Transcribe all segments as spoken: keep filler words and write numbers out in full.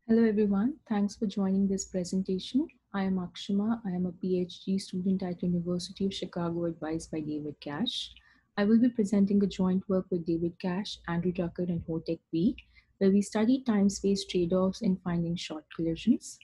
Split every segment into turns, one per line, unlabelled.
Hello everyone, thanks for joining this presentation. I am Akshama. I am a PhD student at University of Chicago advised by David Cash. I will be presenting a joint work with David Cash, Andrew Tucker and Hotek B, where we study time-space trade-offs in finding short collisions.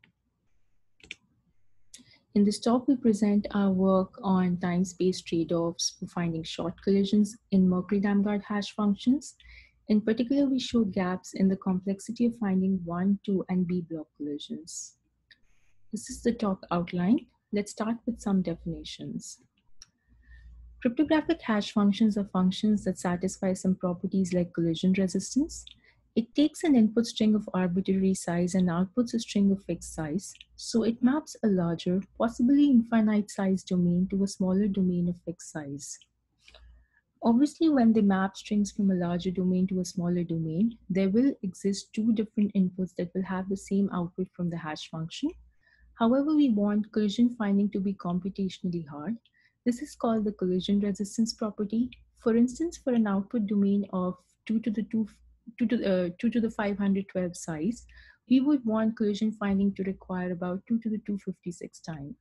In this talk, we present our work on time-space trade-offs for finding short collisions in Merkle-Damgard hash functions. In particular, we show gaps in the complexity of finding one, two, and B block collisions. This is the talk outline. Let's start with some definitions. Cryptographic hash functions are functions that satisfy some properties like collision resistance. It takes an input string of arbitrary size and outputs a string of fixed size, so it maps a larger, possibly infinite size domain to a smaller domain of fixed size. Obviously, when they map strings from a larger domain to a smaller domain, there will exist two different inputs that will have the same output from the hash function. However, we want collision finding to be computationally hard. This is called the collision resistance property. For instance, for an output domain of two to the two, two to, uh, two to the five hundred twelve size, we would want collision finding to require about two to the two hundred fifty-six time.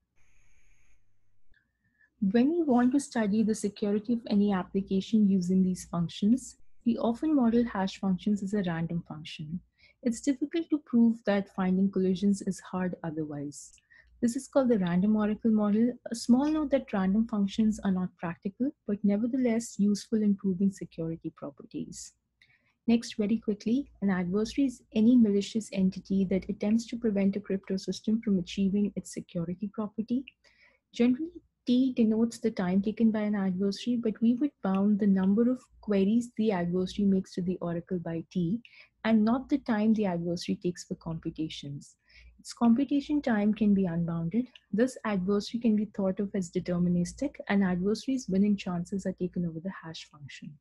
When we want to study the security of any application using these functions, we often model hash functions as a random function. It's difficult to prove that finding collisions is hard otherwise. This is called the random oracle model. A small note that random functions are not practical, but nevertheless useful in proving security properties. Next, very quickly, an adversary is any malicious entity that attempts to prevent a crypto system from achieving its security property. Generally, T denotes the time taken by an adversary, but we would bound the number of queries the adversary makes to the oracle by T and not the time the adversary takes for computations. Its computation time can be unbounded. Thus, adversary can be thought of as deterministic, and adversary's winning chances are taken over the hash function.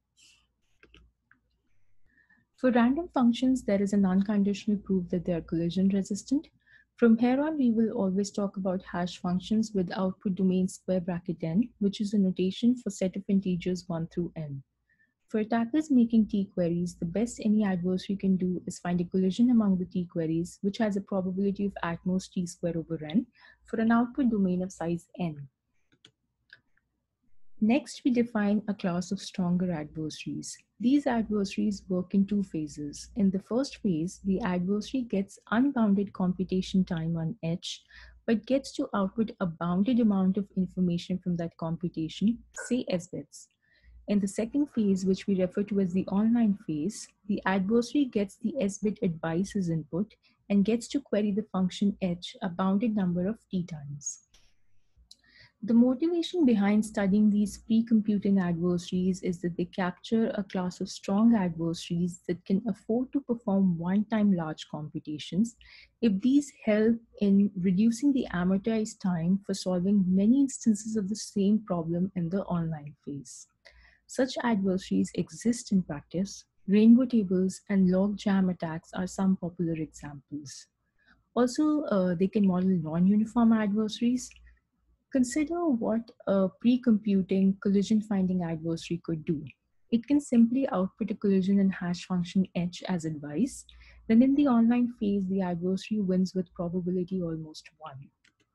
For random functions, there is an unconditional proof that they are collision resistant. From here on, we will always talk about hash functions with output domain square bracket n, which is a notation for set of integers one through n. For attackers making T queries, the best any adversary can do is find a collision among the T queries, which has a probability of at most T square over n for an output domain of size n. Next, we define a class of stronger adversaries. These adversaries work in two phases. In the first phase, the adversary gets unbounded computation time on H, but gets to output a bounded amount of information from that computation, say S bits. In the second phase, which we refer to as the online phase, the adversary gets the S bit advice as input and gets to query the function H a bounded number of T times. The motivation behind studying these pre-computing adversaries is that they capture a class of strong adversaries that can afford to perform one-time large computations if these help in reducing the amortized time for solving many instances of the same problem in the online phase. Such adversaries exist in practice. Rainbow tables and log jam attacks are some popular examples. Also, uh, they can model non-uniform adversaries. Consider what a pre-computing collision finding adversary could do. It can simply output a collision and hash function H as advice. Then in the online phase, the adversary wins with probability almost one.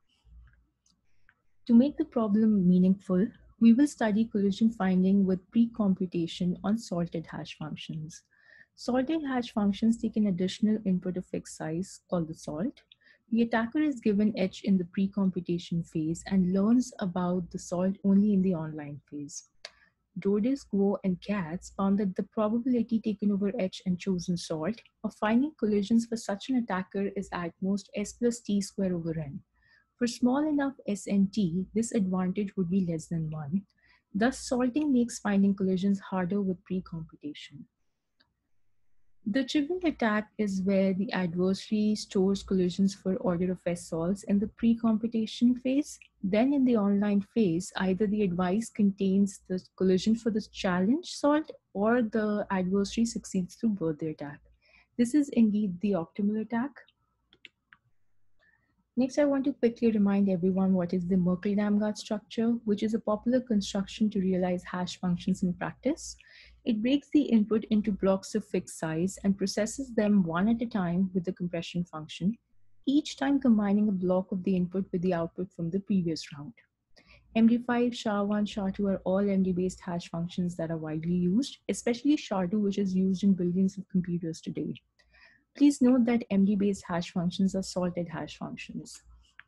To make the problem meaningful, we will study collision finding with pre-computation on salted hash functions. Salted hash functions take an additional input of fixed size called the salt. The attacker is given H in the pre-computation phase and learns about the salt only in the online phase. Dodis, Guo, and Katz found that the probability taken over H and chosen salt of finding collisions for such an attacker is at most S plus T square over N. For small enough S and T, this advantage would be less than one. Thus, salting makes finding collisions harder with pre-computation. The trivial attack is where the adversary stores collisions for order of S solves in the pre-computation phase. Then in the online phase, either the advice contains the collision for the challenge solved or the adversary succeeds through birthday attack. This is indeed the optimal attack. Next, I want to quickly remind everyone what is the Merkle-Damgard structure, which is a popular construction to realize hash functions in practice. It breaks the input into blocks of fixed size and processes them one at a time with the compression function, each time combining a block of the input with the output from the previous round. M D five, S H A one, S H A two are all M D-based hash functions that are widely used, especially S H A two, which is used in billions of computers today. Please note that M D-based hash functions are salted hash functions.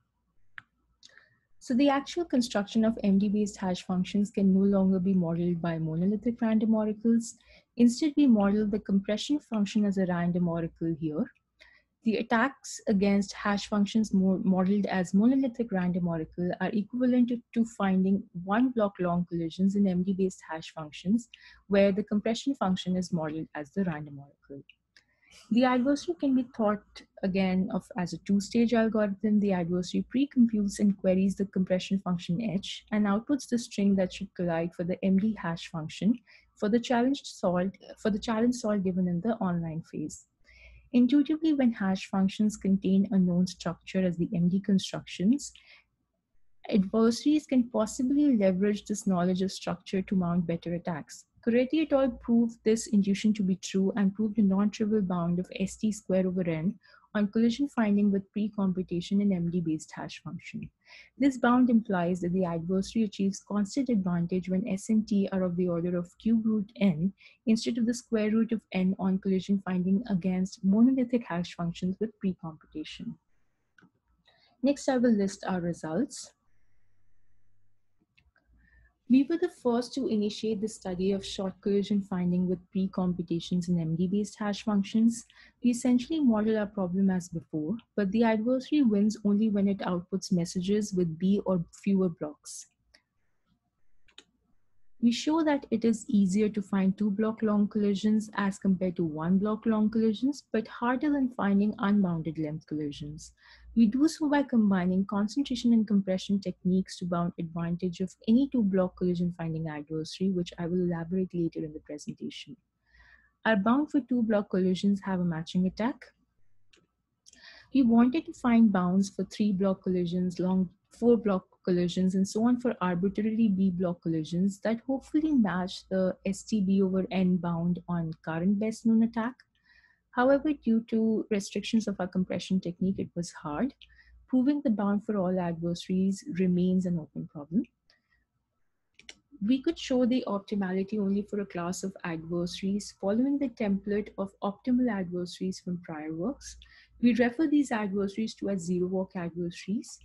So the actual construction of M D-based hash functions can no longer be modeled by monolithic random oracles. Instead, we model the compression function as a random oracle here. The attacks against hash functions modeled as monolithic random oracle are equivalent to, to finding one block long collisions in M D-based hash functions, where the compression function is modeled as the random oracle. The adversary can be thought again of as a two-stage algorithm. The adversary pre-computes and queries the compression function h and outputs the string that should collide for the M D hash function for the challenge solved for the challenge solved given in the online phase. Intuitively, when hash functions contain a known structure as the M D constructions, adversaries can possibly leverage this knowledge of structure to mount better attacks. Coretti et al. Proved this intuition to be true and proved a non-trivial bound of st square over n on collision finding with pre-computation in M D-based hash function. This bound implies that the adversary achieves constant advantage when s and t are of the order of cube root n instead of the square root of n on collision finding against monolithic hash functions with pre-computation. Next, I will list our results. We were the first to initiate the study of short collision finding with pre-computations in M D-based hash functions. We essentially model our problem as before, but the adversary wins only when it outputs messages with B or fewer blocks. We show that it is easier to find two block long collisions as compared to one block long collisions, but harder than finding unbounded length collisions. We do so by combining concentration and compression techniques to bound advantage of any two block collision finding adversary, which I will elaborate later in the presentation. Our bound for two block collisions have a matching attack. We wanted to find bounds for three block collisions, long four block collisions, and so on for arbitrary B block collisions that hopefully match the S T B over N bound on current best known attack. However, due to restrictions of our compression technique, it was hard. Proving the bound for all adversaries remains an open problem. We could show the optimality only for a class of adversaries following the template of optimal adversaries from prior works. We refer these adversaries to as zero walk adversaries.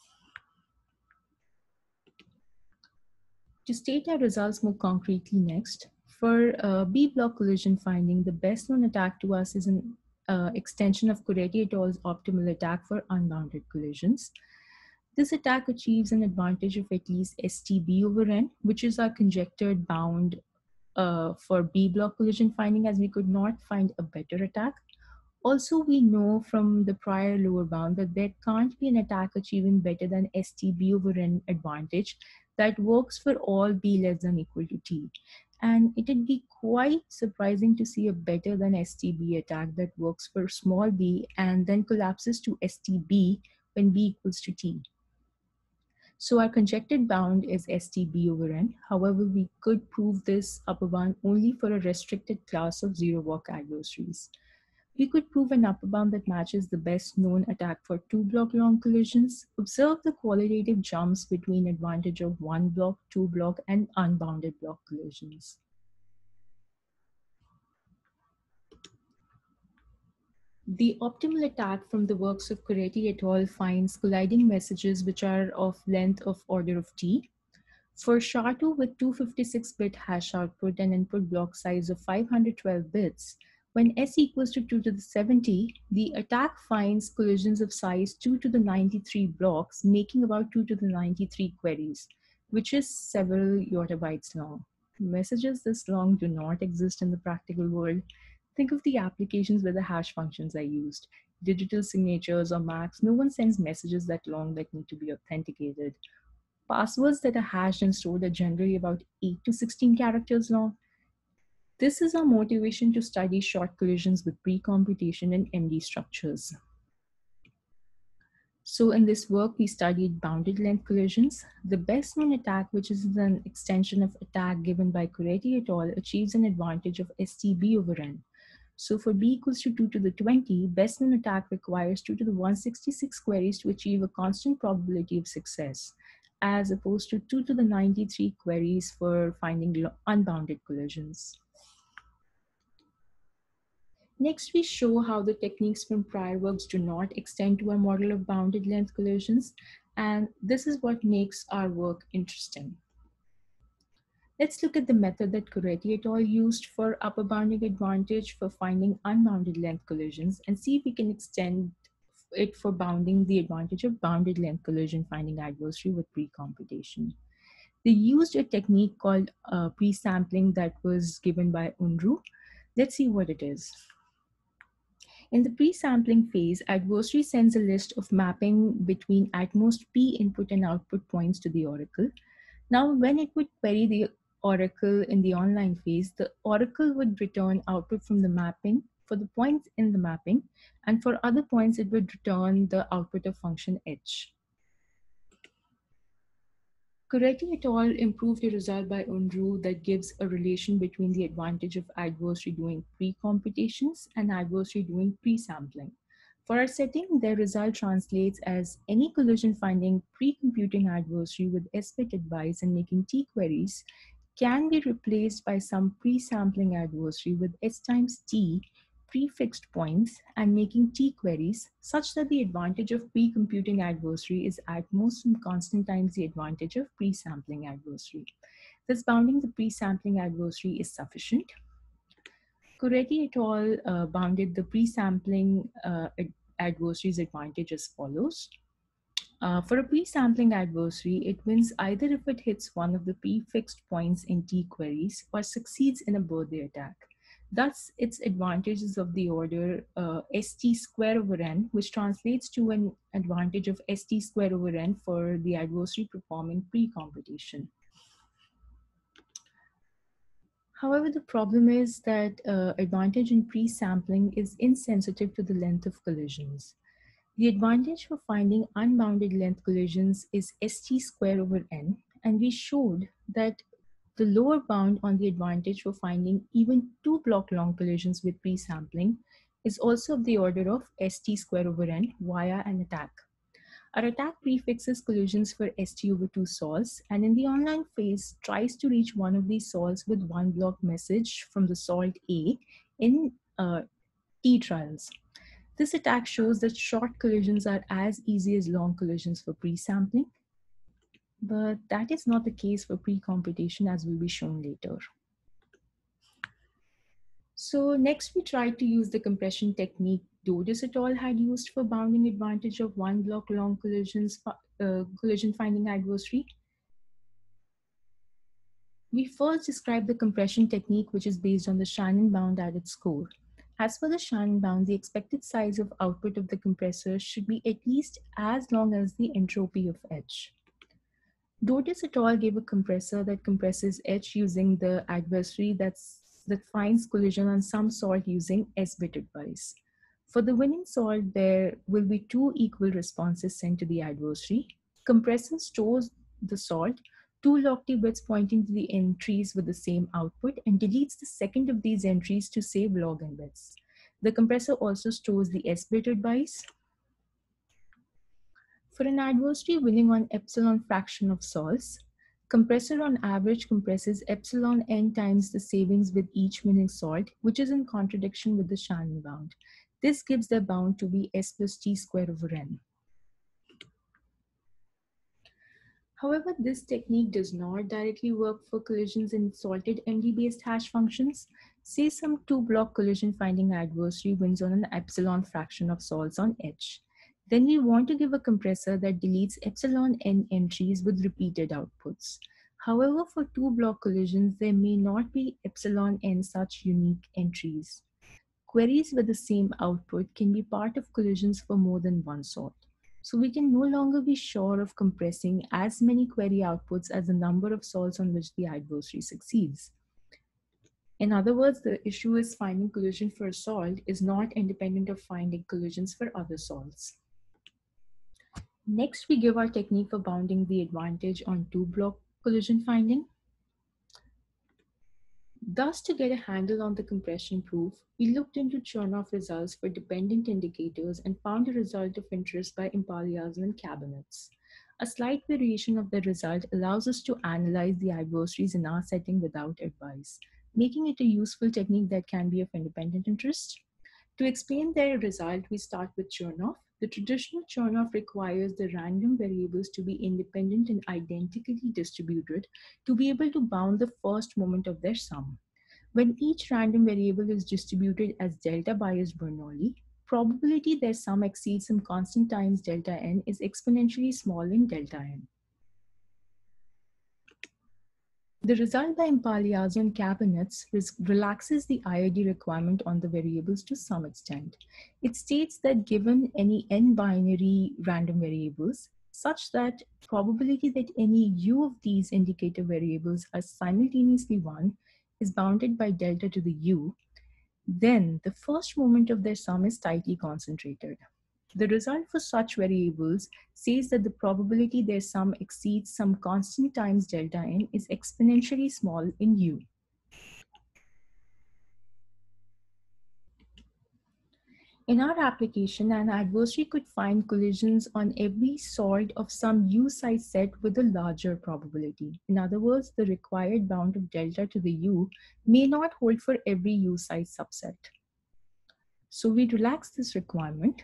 To state our results more concretely next, for uh, B block collision finding, the best known attack to us is an uh, extension of Coretti et al.'s optimal attack for unbounded collisions. This attack achieves an advantage of at least S T B over N, which is our conjectured bound uh, for B block collision finding, as we could not find a better attack. Also, we know from the prior lower bound that there can't be an attack achieving better than S T B over N advantage that works for all B less than equal to T. And it would be quite surprising to see a better than S T B attack that works for small b and then collapses to S T B when b equals to T. So our conjectured bound is S T B over N. However, we could prove this upper bound only for a restricted class of zero walk adversaries. We could prove an upper bound that matches the best known attack for two block long collisions. Observe the qualitative jumps between advantage of one block, two block, and unbounded block collisions. The optimal attack from the works of Coretti et al. Finds colliding messages which are of length of order of T. For S H A two with two hundred fifty-six bit hash output and input block size of five hundred twelve bits, when S equals to two to the seventy, the attack finds collisions of size two to the ninety-three blocks, making about two to the ninety-three queries, which is several yottabytes long. Messages this long do not exist in the practical world. Think of the applications where the hash functions are used. Digital signatures or Macs, no one sends messages that long that need to be authenticated. Passwords that are hashed and stored are generally about eight to sixteen characters long. This is our motivation to study short collisions with pre-computation and M D structures. So in this work, we studied bounded length collisions. The best known attack, which is an extension of attack given by Coretti et al., achieves an advantage of S T B over N. So for b equals to two to the twenty, best known attack requires two to the one hundred sixty-six queries to achieve a constant probability of success, as opposed to two to the ninety-three queries for finding unbounded collisions. Next, we show how the techniques from prior works do not extend to our model of bounded length collisions, and this is what makes our work interesting. Let's look at the method that Coretti et al. Used for upper bounding advantage for finding unbounded length collisions and see if we can extend it for bounding the advantage of bounded length collision finding adversary with pre-computation. They used a technique called uh, pre-sampling that was given by Unruh. Let's see what it is. In the pre-sampling phase, adversary sends a list of mapping between at most p input and output points to the oracle. Now, when it would query the oracle in the online phase, the oracle would return output from the mapping for the points in the mapping, and for other points, it would return the output of function h. Coretti et al. Improved a result by Unruh that gives a relation between the advantage of adversary doing pre-computations and adversary doing pre-sampling. For our setting, their result translates as any collision finding pre-computing adversary with S-bit advice and making t-queries can be replaced by some pre-sampling adversary with S times t prefixed points and making t-queries such that the advantage of pre-computing adversary is at most some constant times the advantage of pre-sampling adversary. Thus, bounding the pre-sampling adversary is sufficient. Coretti et al. Uh, bounded the pre-sampling uh, ad adversary's advantage as follows. Uh, for a pre-sampling adversary, it wins either if it hits one of the prefixed points in T queries or succeeds in a birthday attack. Thus, its advantage is of the order uh, st square over n, which translates to an advantage of st square over n for the adversary performing pre-computation. However, the problem is that uh, advantage in pre-sampling is insensitive to the length of collisions. The advantage for finding unbounded length collisions is st square over n, and we showed that the lower bound on the advantage for finding even two block long collisions with pre-sampling is also of the order of st square over n via an attack. Our attack prefixes collisions for st over two sols, and in the online phase tries to reach one of these sols with one block message from the salt A in uh, T trials. This attack shows that short collisions are as easy as long collisions for pre-sampling, but that is not the case for pre-computation, as will be shown later. So next we tried to use the compression technique Dodis et al. Had used for bounding advantage of one block long collisions, uh, collision finding adversary. We first described the compression technique, which is based on the Shannon bound at its core. As for the Shannon bound, the expected size of output of the compressor should be at least as long as the entropy of H. Dodis et al. Gave a compressor that compresses H using the adversary that's, that finds collision on some salt using S-bit advice. For the winning salt, there will be two equal responses sent to the adversary. Compressor stores the salt, two loctite bits pointing to the entries with the same output, and deletes the second of these entries to save log n bits. The compressor also stores the S-bit advice. For an adversary winning on epsilon fraction of sols, compressor on average compresses epsilon n times the savings with each winning salt, which is in contradiction with the Shannon bound. This gives their bound to be S plus T square over n. However, this technique does not directly work for collisions in salted M D-based hash functions. Say some two-block collision finding adversary wins on an epsilon fraction of sols on H. Then we want to give a compressor that deletes epsilon n entries with repeated outputs. However, for two-block collisions, there may not be epsilon n such unique entries. Queries with the same output can be part of collisions for more than one salt. So we can no longer be sure of compressing as many query outputs as the number of salts on which the adversary succeeds. In other words, the issue is finding collision for a salt is not independent of finding collisions for other salts. Next, we give our technique for bounding the advantage on two-block collision finding. Thus, to get a handle on the compression proof, we looked into Chernoff results for dependent indicators and found a result of interest by Impagliazzo and Cabinets. A slight variation of the result allows us to analyze the adversaries in our setting without advice, making it a useful technique that can be of independent interest. To explain their result, we start with Chernoff. The traditional Chernoff requires the random variables to be independent and identically distributed to be able to bound the first moment of their sum. When each random variable is distributed as delta biased Bernoulli, probability their sum exceeds some constant times delta n is exponentially small in delta n. The result by Impagliazzo and Cabinets relaxes the I I D requirement on the variables to some extent. It states that given any n binary random variables, such that probability that any u of these indicator variables are simultaneously one is bounded by delta to the u, then the first moment of their sum is tightly concentrated. The result for such variables says that the probability their sum exceeds some constant times delta n is exponentially small in U. In our application, an adversary could find collisions on every sort of some U size set with a larger probability. In other words, the required bound of delta to the U may not hold for every U size subset. So we relax this requirement.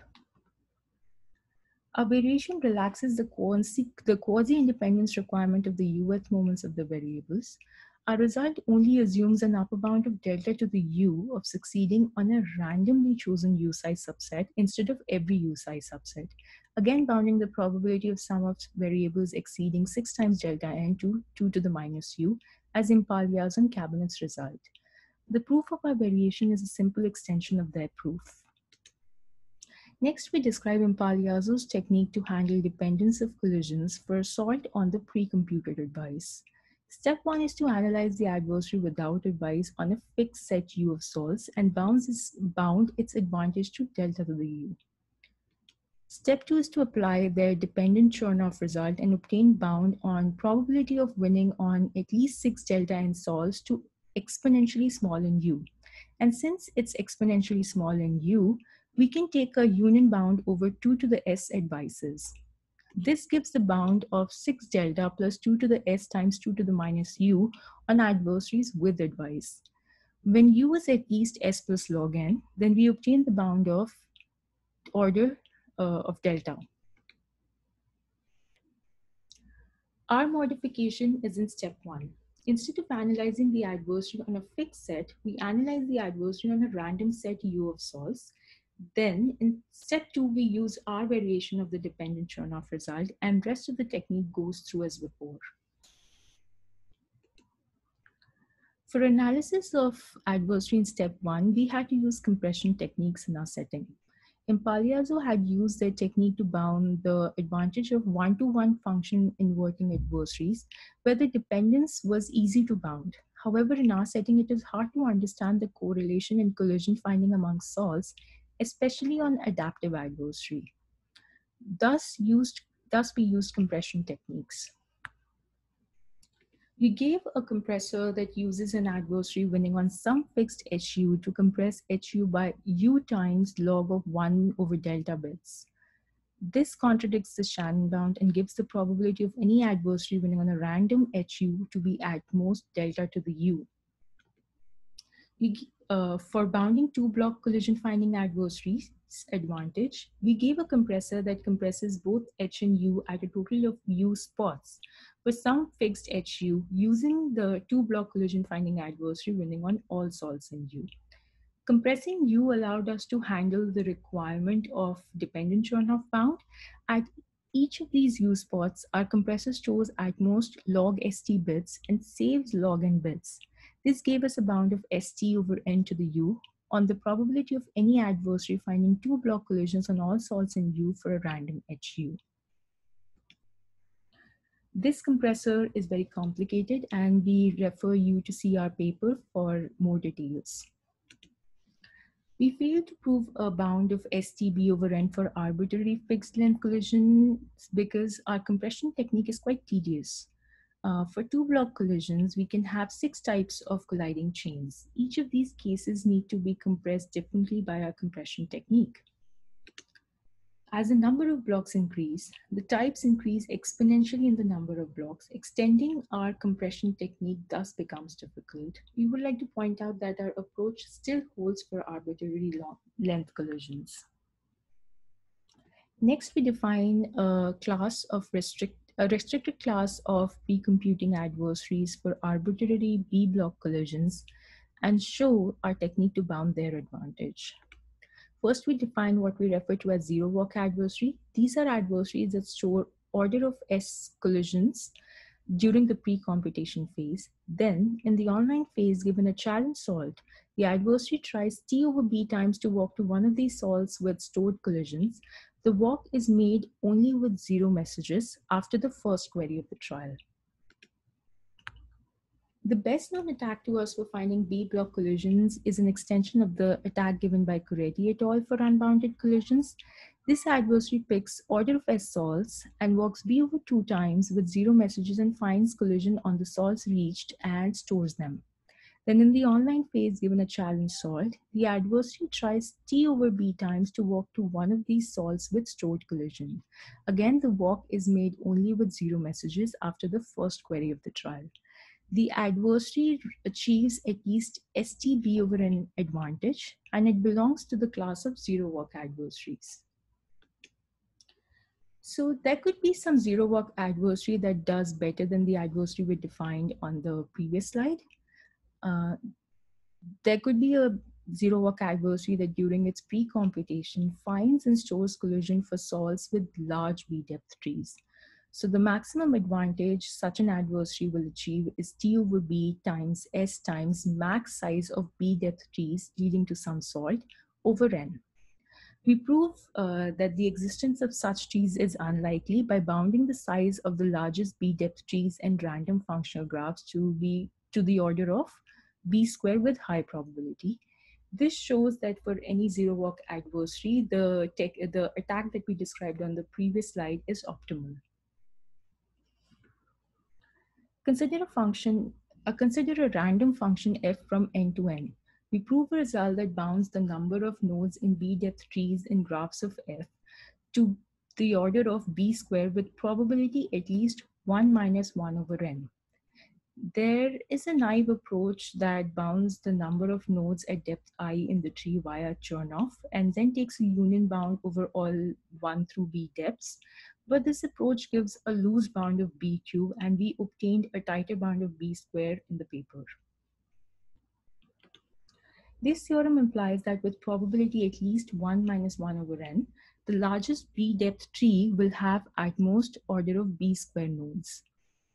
A variation relaxes the quasi, the quasi-independence requirement of the uth moments of the variables. Our result only assumes an upper bound of delta to the u of succeeding on a randomly chosen u-size subset instead of every u-size subset, again bounding the probability of sum of variables exceeding six times delta n to two to the minus u, as Impagliazzo and Cabinet's result. The proof of our variation is a simple extension of their proof. Next, we describe Impagliazzo's technique to handle dependence of collisions for assault on the pre-computed advice. Step one is to analyze the adversary without advice on a fixed set U of solves and bounds its, bound its advantage to delta to the U. Step two is to apply their dependent Chernoff result and obtain bound on probability of winning on at least six delta n solves to exponentially small in U. And since it's exponentially small in U, we can take a union bound over two to the s advices. This gives the bound of six delta plus two to the s times two to the minus u on adversaries with advice. When u is at least s plus log n, then we obtain the bound of order uh, of delta. Our modification is in step one. Instead of analyzing the adversary on a fixed set, we analyze the adversary on a random set U of solves. Then in step two, we use our variation of the dependent Chernoff result, and rest of the technique goes through as before. For analysis of adversary in step one, we had to use compression techniques in our setting. Impagliazzo had used their technique to bound the advantage of one-to-one function inverting adversaries, where the dependence was easy to bound. However, in our setting, it is hard to understand the correlation in collision finding among solves, especially on adaptive adversary. Thus, used, thus we used compression techniques. We gave a compressor that uses an adversary winning on some fixed H U to compress H U by U times log of one over delta bits. This contradicts the Shannon bound and gives the probability of any adversary winning on a random H U to be at most delta to the U. We, uh, for bounding two block collision finding adversaries advantage, we gave a compressor that compresses both H and U at a total of U spots with some fixed H U using the two block collision finding adversary winning on all solves in U. Compressing U allowed us to handle the requirement of dependent Chernoff bound. At each of these U spots, our compressor stores at most log st bits and saves log n bits. This gave us a bound of st over n to the u on the probability of any adversary finding two block collisions on all solves in U for a random H U. This compressor is very complicated, and we refer you to see our paper for more details. We failed to prove a bound of S T B over N for arbitrary fixed length collisions because our compression technique is quite tedious. Uh, for two block collisions, we can have six types of colliding chains. Each of these cases need to be compressed differently by our compression technique. As the number of blocks increase, the types increase exponentially in the number of blocks. Extending our compression technique thus becomes difficult. We would like to point out that our approach still holds for arbitrary long length collisions. Next, we define a class of restrict a restricted class of pre-computing adversaries for arbitrary B-block collisions and show our technique to bound their advantage. First, we define what we refer to as zero walk adversary. These are adversaries that store order of S collisions during the pre-computation phase. Then, in the online phase, given a challenge solved, the adversary tries T over B times to walk to one of these solves with stored collisions. The walk is made only with zero messages after the first query of the trial. The best known attack to us for finding B-block collisions is an extension of the attack given by Coretti et al. For unbounded collisions. This adversary picks order of S solves and walks B over two times with zero messages and finds collision on the solves reached and stores them. Then in the online phase, given a challenge solved, the adversary tries T over B times to walk to one of these solves with stored collision. Again, the walk is made only with zero messages after the first query of the trial. The adversary achieves at least S T B over N advantage, and it belongs to the class of zero walk adversaries. So there could be some zero walk adversary that does better than the adversary we defined on the previous slide. Uh, there could be a zero walk adversary that during its pre-computation finds and stores collision for solves with large B depth trees. So the maximum advantage such an adversary will achieve is T over B times S times max size of B depth trees leading to some sort over N. We prove uh, that the existence of such trees is unlikely by bounding the size of the largest B depth trees and random functional graphs to be to the order of B squared with high probability. This shows that for any zero walk adversary, the, tech, the attack that we described on the previous slide is optimal. Consider a function, uh, consider a random function f from n to n. We prove a result that bounds the number of nodes in B depth trees in graphs of f to the order of b squared with probability at least one minus one over n. There is a naive approach that bounds the number of nodes at depth I in the tree via Chernoff and then takes a union bound over all one through b depths. But this approach gives a loose bound of b cube, and we obtained a tighter bound of b squared in the paper. This theorem implies that with probability at least one minus one over n, the largest b depth tree will have at most order of b square nodes.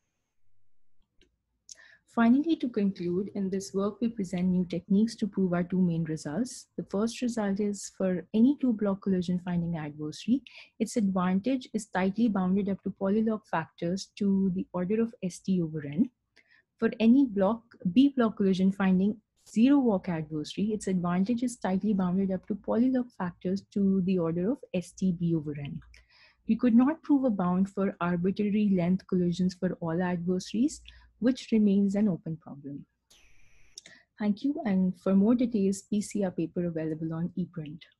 Finally, to conclude, in this work, we present new techniques to prove our two main results. The first result is for any two-block collision finding adversary, its advantage is tightly bounded up to polylog factors to the order of S T over N. For any block B-block collision finding zero walk adversary, its advantage is tightly bounded up to polylog factors to the order of S T B over N. We could not prove a bound for arbitrary length collisions for all adversaries, which remains an open problem. Thank you, and for more details, please see our paper available on ePrint.